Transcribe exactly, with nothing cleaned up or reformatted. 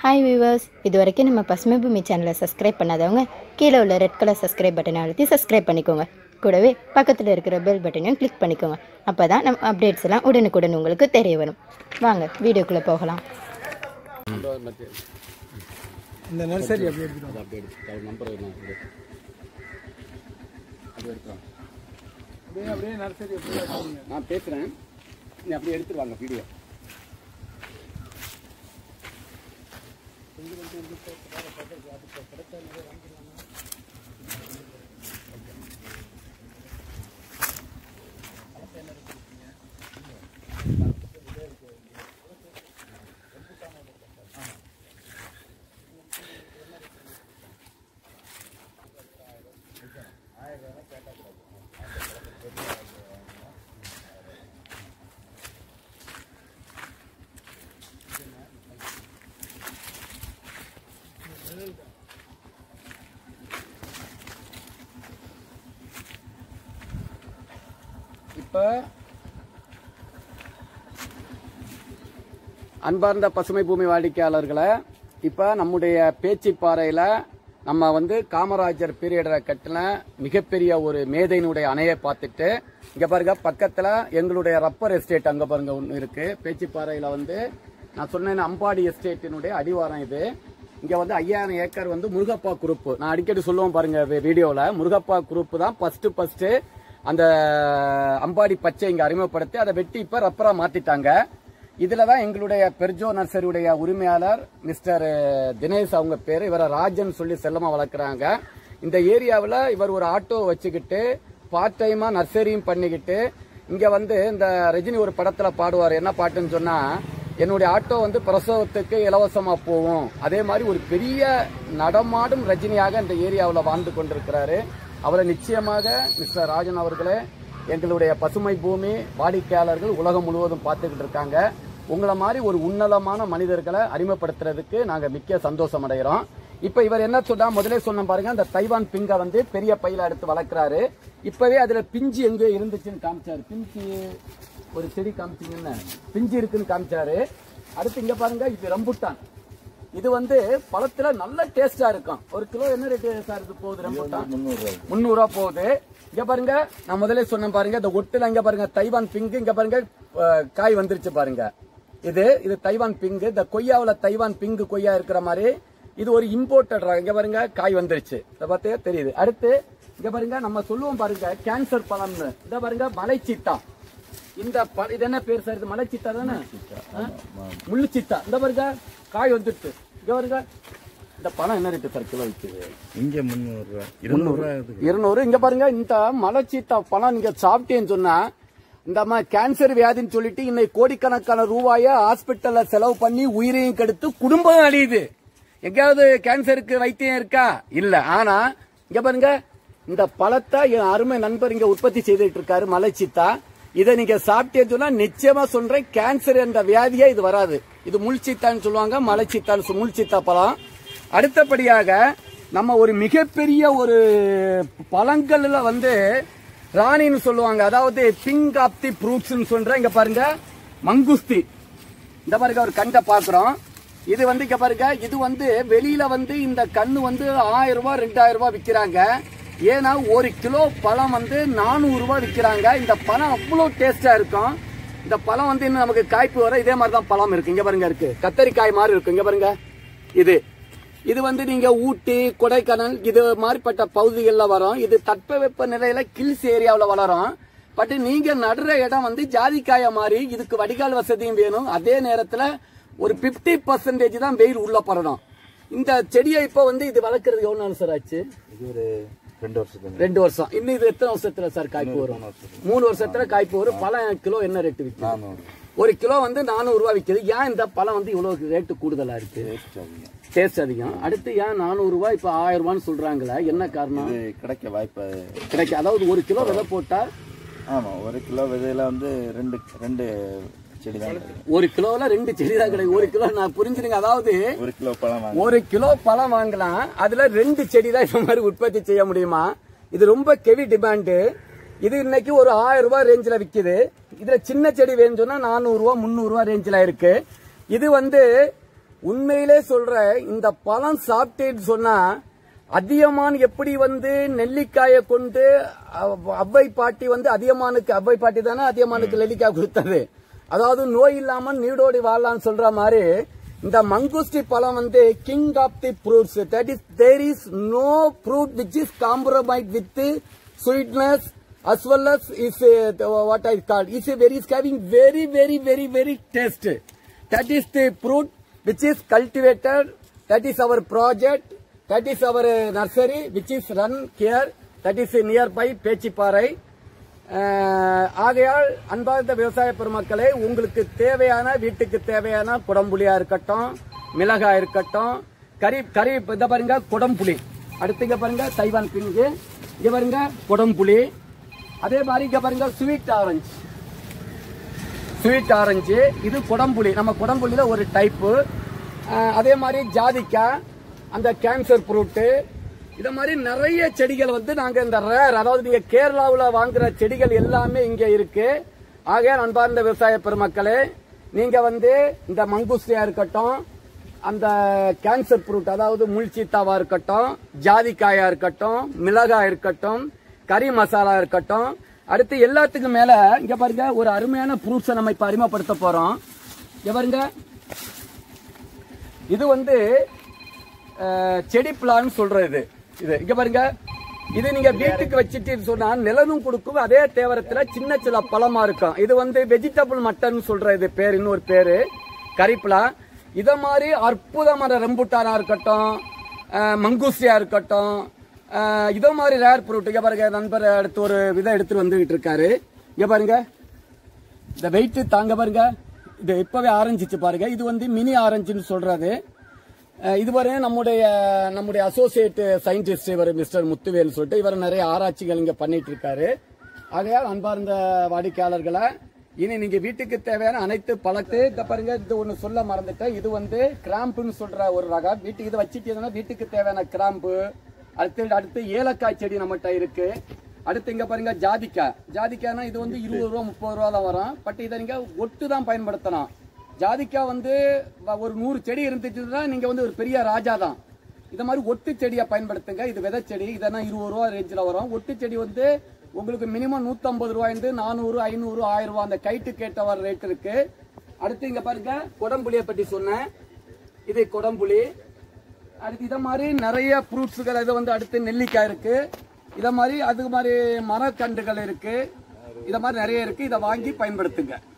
Hi viewers, இது வரைக்கும் நம்ம பசுமை பூமி சேனலை சப்ஸ்கிரைப் பண்ணாதவங்க கீழே உள்ள ரெட் கலர் சப்ஸ்கிரைப் பட்டனை அழுத்தி சப்ஸ்கிரைப் பண்ணிக்கோங்க. கூடவே பக்கத்தில் இருக்கிற பெல் பட்டனையும் கிளிக் பண்ணிக்கோங்க. அப்போ தான் நம்ம அப்டேட்ஸ் எல்லாம் உடனுக்குடன் உங்களுக்கு தெரிய வரும். வாங்க வீடியோக்குள்ளே போகலாம். இந்த நர்சரி அப்படியே எடுத்துட்டு அப்படியே நம்பர் அப்படியே அப்படியே நர்சரி நான் பேசுகிறேன், நீ அப்படியே எடுத்துட்டு வாங்க வீடியோ. இப்போ அன்பார்ந்த பசுமை பூமி வாடிக்கையாளர்களை, இப்போ நம்முடைய பேச்சிப்பாறையில் நம்ம வந்து காமராஜர் பீரியடில் கட்டின மிகப்பெரிய ஒரு மேதையினுடைய அணையை பார்த்துட்டு, இங்கே பாருங்க பக்கத்தில் எங்களுடைய ரப்பர் எஸ்டேட் அங்கே பாருங்க ஒன்று இருக்கு. பேச்சிப்பாறையில் வந்து நான் சொன்னேன் அம்பாடி எஸ்டேட்டினுடைய அடிவாரம் இது. இங்கே வந்து ஐயாயிரம் ஏக்கர் வந்து முருகப்பா குரூப், நான் அடிக்கடி சொல்லுவோம் பாருங்க வீடியோவில், முருகப்பா குரூப் தான் ஃபர்ஸ்ட் ஃபர்ஸ்ட் அந்த அம்பாடி பச்சை இங்க அறிமுகப்படுத்தி அதை வெட்டி இப்ப ரப்பரா மாத்திட்டாங்க. இதுலதான் எங்களுடைய பெர்ஜோ நர்சரியுடைய உரிமையாளர் மிஸ்டர் தினேஷ் அவங்க பேரு, இவரை ராஜன் சொல்லி செல்லமா வளர்க்குறாங்க. இந்த ஏரியாவில் இவர் ஒரு ஆட்டோ வச்சுக்கிட்டு பார்ட் டைமா நர்சரியும் பண்ணிக்கிட்டு இங்க வந்து இந்த ரஜினி ஒரு படத்துல பாடுவார், என்ன பாட்டுன்னு சொன்னா, என்னுடைய ஆட்டோ வந்து பிரசவத்துக்கு இலவசமா போகும். அதே மாதிரி ஒரு பெரிய நடமாடும் ரஜினியாக இந்த ஏரியாவில் வாழ்ந்து கொண்டிருக்கிறாரு. அவரை நிச்சயமாக மிஸ்டர் ராஜன் அவர்களே, எங்களுடைய பசுமை பூமி வாடிக்கையாளர்கள் உலகம் முழுவதும் பார்த்துக்கிட்டு இருக்காங்க. உங்களை மாதிரி ஒரு உன்னதமான மனிதர்களை அறிமுகப்படுத்துறதுக்கு நாங்க மிக்க சந்தோஷம் அடைகிறோம். இப்ப இவர் என்ன சொன்னா, முதலே சொன்ன பாருங்க, அந்த தைவான் பிங்கை வந்து பெரிய பையில எடுத்து வளர்க்கிறாரு. இப்பவே அதுல பிஞ்சு எங்க இருந்துச்சுன்னு காமிச்சாரு. பிஞ்சு ஒரு செடி காமிச்சிங்கன்னு பிஞ்சு இருக்குன்னு காமிச்சாரு. அடுத்து இங்க பாருங்க, இது ரம்புட்டான். இது வந்து பழத்துல நல்ல டேஸ்டா இருக்கும். ஒரு கிலோ என்ன ரேட்டு சார் இது போகுது? ரம்புட்டான் முன்னூறு ரூபா போகுது. இங்க பாருங்க, நான் முதலே சொன்ன பாருங்க, இந்த ஒட்டுல இங்க பாருங்க தைவான் பிங்கு, இங்க பாருங்க காய் வந்துருச்சு பாருங்க. இது இது தைவான் பிங்கு. இந்த கொய்யாவில தைவான் பிங்கு கொய்யா இருக்கிற மாதிரி இது ஒரு இம்போர்ட்டட். இங்க பாருங்க காய் வந்துருச்சு, இதை பார்த்தே தெரியுது. அடுத்து இங்க பாருங்க, நம்ம சொல்லுவோம் பாருங்க கேன்சர் பழம்னு. இத பாருங்க மலைச்சீத்தா. இந்த இது என்ன பேர் சார்? இது மலைச்சீத்தா தானே, முள்ளு சீத்தா. இந்த பாருங்க காய் வந்துட்டு. இங்க பாருங்க இந்த பழம் என்ன ரேட்டு சார் கிலோ விற்குது? இங்க முன்னூறு ரூபாய், இருநூறு இருநூறு. இங்க பாருங்க இந்த மலைச்சீத்தா பழம் நீங்க சாப்பிட்டேன்னு சொன்னா, இந்த கேன்சர் வியாதின்னு சொல்லிட்டு இன்னைக்கு கோடிக்கணக்கான ரூபாய ஹாஸ்பிட்டல்ல செலவு பண்ணி உயிரையும் கெடுத்து குடும்பம் அழியுது. எங்கேயாவது கேன்சருக்கு வைத்தியம் இருக்கா? இல்ல. ஆனா இங்க பாருங்க இந்த பழத்தை என் அருமை நண்பர் இங்க உற்பத்தி செய்துட்டு இருக்காரு, மலைச்சீத்தா. இதை நீங்க சாப்பிட்டேன்னு சொன்னா நிச்சயமா சொல்றேன், கேன்சர் என்ற வியாதியே இது வராது. இது முள்சீத்தான்னு சொல்லுவாங்க, மலைச்சீத்தான்னு முள்சீத்தா பழம். அடுத்தபடியாக நம்ம ஒரு மிகப்பெரிய ஒரு பழங்கள்ல வந்து ராணின்னு சொல்லுவாங்க, அதாவது பிங்க் ஆப் தி ஃப்ரூட்ஸ் சொல்ற. இங்க பாருங்க மங்குஸ்தி. இந்த பாருங்க ஒரு கண்டை பாக்குறோம். இது வந்து இங்க பாருங்க, இது வந்து வெளியில வந்து இந்த கண்ணு வந்து ஆயிரம் ரூபாய் ரெண்டாயிரம் ரூபாய் விற்கிறாங்க. ஏன்னா ஒரு கிலோ பழம் வந்து நானூறு ரூபாய் விற்கிறாங்க. இந்த பழம் அவ்வளவு டேஸ்டா இருக்கும். இந்த பழம் வந்து இன்னும் நமக்கு காய்ப்பு வர இதே மாதிரி தான் பழம் இருக்கு. இங்க பாருங்க இருக்கு, கத்தரிக்காய் மாதிரி இருக்கு. இங்க பாருங்க இது இது வந்து நீங்க ஊட்டி கொடைக்கானல் இது மாதிரிப்பட்ட பகுதிகளில் வரும். இது தட்பவெப்ப நிலையில கில்ஸ் ஏரியாவில் வளரும். பட் நீங்க நடுற இடம் வந்து ஜாதிக்காய மாதிரி, இதுக்கு வடிகால் வசதியும் வேணும். அதே நேரத்தில் ஒரு பிப்டி பர்சன்டேஜ் தான் வெயில் உள்ள படணும். இந்த செடியை இப்ப வந்து இது வளர்க்கறது எவ்வளவு நாள் சார் ஆச்சு? இது ஒரு ரெண்டு வருஷம் ரெண்டு வருஷம் இன்னும் இது எத்தனை வருஷத்துல சார் காய்ப்பு வரும்? மூணு வருஷத்துல காய்ப்பு வரும். பழம் கிலோ என்ன ரேட்டு விற்கும்? ஒரு கிலோ வந்து நானூறு ரூபாய் விற்குது. ஏன் இந்த பழம் வந்து இவ்வளவு ரேட்டு கூடுதலா இருக்கு? டேஸ்ட் அதிகம். அடுத்து ஏன் நானூறு ரூபாய் இப்ப ஆயிரம் ரூபான்னு சொல்றாங்களா? என்ன காரணம்? கிடைக்க வாய்ப்பு கிடைக்க, அதாவது ஒரு கிலோ விதை போட்டா, ஆமா ஒரு கிலோ விதையில வந்து ரெண்டு ரெண்டு செடி தான். ஒரு கிலோல ரெண்டு செடி தான் கிடைக்கும். ஒரு கிலோ நான் புரிஞ்சுருங்க, அதாவது ஒரு கிலோ பழம் ஒரு கிலோ பழம் வாங்கலாம், அதுல ரெண்டு செடி தான் இந்த மாதிரி உற்பத்தி செய்ய முடியுமா? இது ரொம்ப ஹெவி டிமாண்டு. இது இன்னைக்கு ஒரு ஆயிரம் ரூபாய் ரேஞ்சில் விற்குது. இதுல சின்ன செடி வேணும்னு சொன்னா நானூறு ரூபாய் முன்னூறு ரூபாய் ரேஞ்சில் இருக்கு. இது வந்து உண்மையிலே சொல்ற இந்த பழம் சாப்பிட்டேன்னு சொன்னா அதியமான் எப்படி வந்து நெல்லிக்காயை கொண்டு அவ்வை பாட்டி வந்து அதியமானுக்கு அவ்வை பாட்டி தானே அதியமானுக்கு நெல்லிக்காய் கொடுத்தது. அதாவது நோய் இல்லாம நீடோடி வாழலாம்னு சொல்ற மாதிரி இந்த மங்குஸ்டி பழம் வந்து king of the fruits. That is there is no fruit which is compromise with sweetness as well as is uh, what I call is a very is having very very very very taste. That is the fruit which is cultivated. That is our project. That is our uh, nursery which is run here. That is uh, nearby Pechiparai. ஆகையால் அன்பார்ந்த விவசாய பெருமக்களே, உங்களுக்கு தேவையான வீட்டுக்கு தேவையான குடம்புளியா இருக்கட்டும், மிளகாய் இருக்கட்டும், கறி கறி இத பாருங்க குடம்புளி. அடுத்து இங்க பாருங்க தைவான் பிங்கு, இங்க பாருங்க குடம்புளி. அதே மாதிரி இங்க பாருங்க ஸ்வீட் ஆரஞ்சு, ஸ்வீட் ஆரஞ்சு இது குடம்புளி. நம்ம குடம்புளியில ஒரு டைப்பு. அதே மாதிரி ஜாதிக்காய், அந்த கேன்சர் ஃப்ரூட்டு, இத மாதிரி நிறைய செடிகள் வந்து நாங்க இந்த ரேர், அதாவது நீங்க கேரளாவில் வாங்குற செடிகள் எல்லாமே இங்க இருக்கு. ஆகையால் அன்பார்ந்த விவசாய பெருமக்களே, நீங்க வந்து இந்த மங்குஸ்டியா இருக்கட்டும், அந்த கேன்சர் ஃப்ரூட் அதாவது முள்சீத்தாவா இருக்கட்டும், ஜாதிக்காயா இருக்கட்டும், மிளகாய் இருக்கட்டும், கறி மசாலா இருக்கட்டும், அடுத்து எல்லாத்துக்கும் மேல இங்க பாருங்க ஒரு அருமையான ஃப்ரூட்ஸை நம்ம இப்ப அறிமுகப்படுத்த போறோம். இங்க பாருங்க, இது வந்து செடி பிளான் சொல்றது. இது இங்க பாருங்க, இது நீங்க வீட்டுக்கு வச்சுட்டு சொன்னா நிலனும் கொடுக்கும், அதே தேவரத்துல சின்ன சின்ன பழமா இருக்கும். இது வந்து வெஜிடபிள் மட்டன் சொல்றது பேர், இன்னொரு பேரு கறிப்பிலா. இத மாதிரி அற்புதமான ரெம்புட்டானா இருக்கட்டும், மங்குஸ்டியா இருக்கட்டும், இத மாதிரி ரேர் ஃப்ரூட். இங்க பாருங்க, நண்பர் அடுத்து ஒரு விதை எடுத்துட்டு வந்துகிட்டு இருக்காரு. இங்க பாருங்க, இந்த வெயிட் தாங்க பாருங்க, இது இப்பவே ஆரஞ்சிச்சு பாருங்க. இது வந்து மினி ஆரஞ்சுன்னு சொல்றது. இதுவரை நம்முடைய நம்முடைய அசோசியேட் சயின்டிஸ்ட் இவர் மிஸ்டர் முத்துவேல் சொல்லிட்டு இவர் நிறைய ஆராய்ச்சிகள் இங்க பண்ணிட்டு இருக்காரு. ஆகையால் அன்பார்ந்த வாடிக்கையாளர்களை, இனி நீங்க வீட்டுக்கு தேவையான அனைத்து பழத்து இந்த பாருங்க, இது ஒண்ணு சொல்ல மறந்துட்டேன். இது வந்து கிராம்புன்னு சொல்ற ஒரு ரகம். வீட்டுக்கு இதை வச்சுட்டீங்கன்னா வீட்டுக்கு தேவையான கிராம்பு. அடுத்து அடுத்து ஏலக்காய் செடி நம்மகிட்ட இருக்கு. அடுத்து இங்க பாருங்க ஜாதிக்காய். ஜாதிக்காய்னா இது வந்து இருபது ரூபா முப்பது ரூபா தான் வரும். பட் இதை நீங்க ஒட்டு தான் பயன்படுத்தணும். ஜாதிக்காய் வந்து ஒரு நூறு செடி இருந்துச்சுன்னா நீங்க வந்து ஒரு பெரிய ராஜா தான். இத மாதிரி ஒட்டு செடியை பயன்படுத்துங்க. இது விதை செடி, இதெல்லாம் இருபது ரூபா ரேஞ்சில் வரும். ஒட்டு செடி வந்து உங்களுக்கு மினிமம் நூத்தி ஐம்பது ரூபாயிருந்து நானூறு ஐநூறு ஆயிரம் ரூபாய் அந்த கைட்டு கேட்ட ரேட் இருக்கு. அடுத்து இங்க பாருங்க குடம்புளியை பற்றி சொன்னேன். இது குடம்புளி. அடுத்து இத மாதிரி நிறைய ஃப்ரூட்ஸுகள். இது வந்து அடுத்து நெல்லிக்காய் இருக்கு. இத மாதிரி அது மாதிரி மரக்கன்றுகள் இருக்கு. இத மாதிரி நிறைய இருக்கு. இதை வாங்கி பயன்படுத்துங்க.